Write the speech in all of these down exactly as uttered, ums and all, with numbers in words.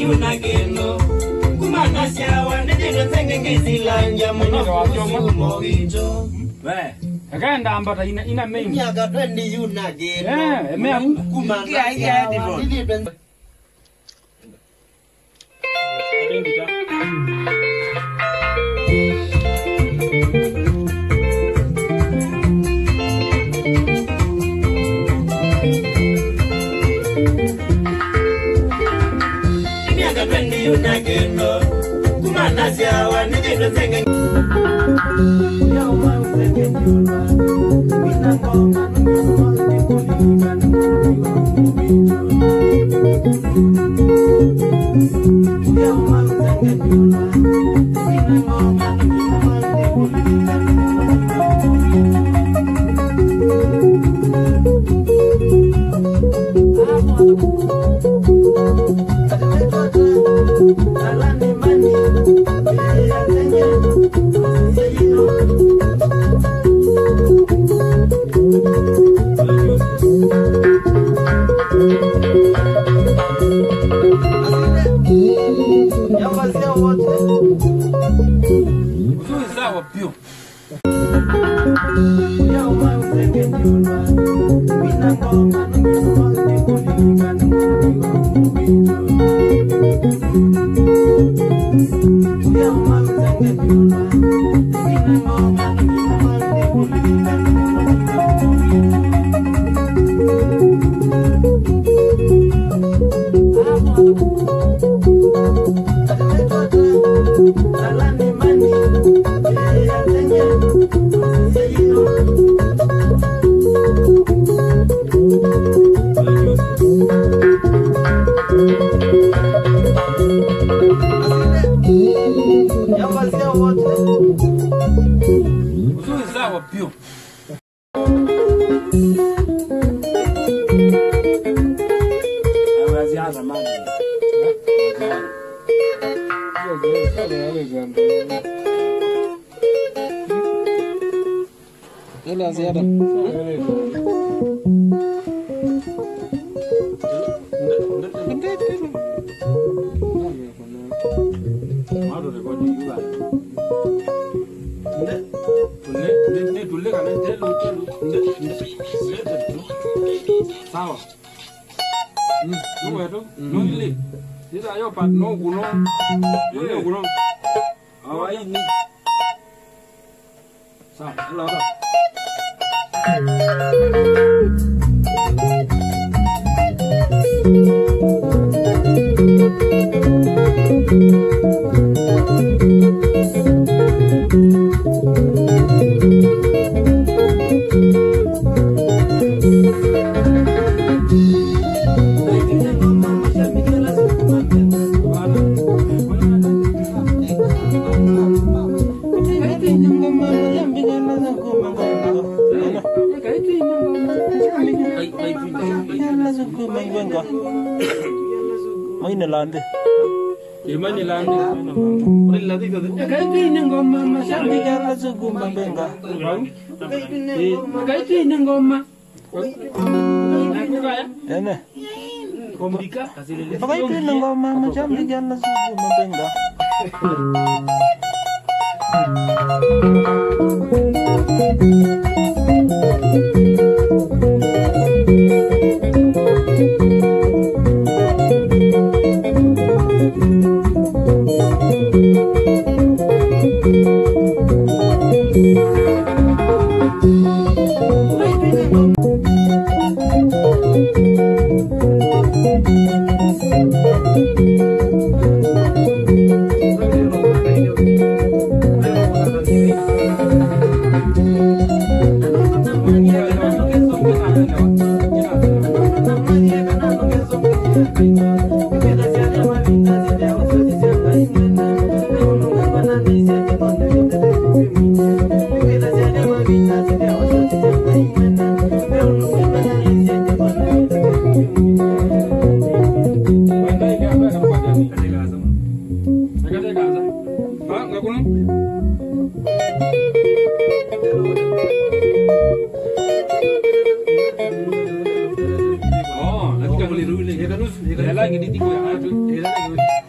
yunageno kumana siawa ndino tenge ngizilanja muno kusumo winjo we agenda ambata ina ina mengi nyaga twendi yunageno eh me kumana siawa ndino yunageno kumana siawa ndino tenge ya uma usenge nyuma mina ngoma ngoma ndikulika ya uma usenge nyuma mina ngoma ngoma ndikulika Alani mani, ya tenya, sayino. Asile, ya wazia wote. Uzu sawa pio. Ya uma usenge nyuma, mina ngoma ngoma ndikulika ya uma usenge nyuma, mina ngoma ngoma ndikulika alani mani, ya tenya, sayino. Ya wazia wote. Uzu sawa pio. Awazia zamani. Ela ziada. Mado rekodi yuga. Ne ne ne dule kana telu telu. Ne ne telu. Sawa. Hmm, no wedo, no ile. Sisa yo pat no guno. No guno. Awai ni. Sawa, ela ora. Main lande. Imani lande. Ore lande kade. Kaitu ini ngoma mashambi Jala suguma benga. kaitu ini ngoma Nakukaya. Ene. Kombika kasilele. Pakai itu ngoma macam di jala suguma benga. Oh, nanti kalau liru ini, ya kan us, ya lagi di tiga, ya lagi.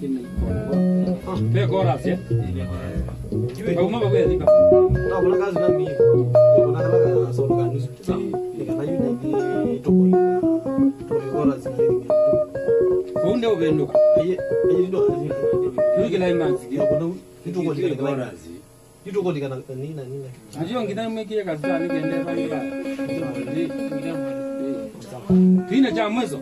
kini be chorus ya kau mau bawa dia Tahu mana kasus kami, mana kalau soal kanus, ikan ayu nanti toko ini, toko orang sini. kau ndak bendo Aye, aye itu ada sih. lu kira imang sih Aku tahu itu kok di kana itu kok di kana ni na ni na. aja orang kita meki ya kasih ni kende pai lah jadi tina jam meso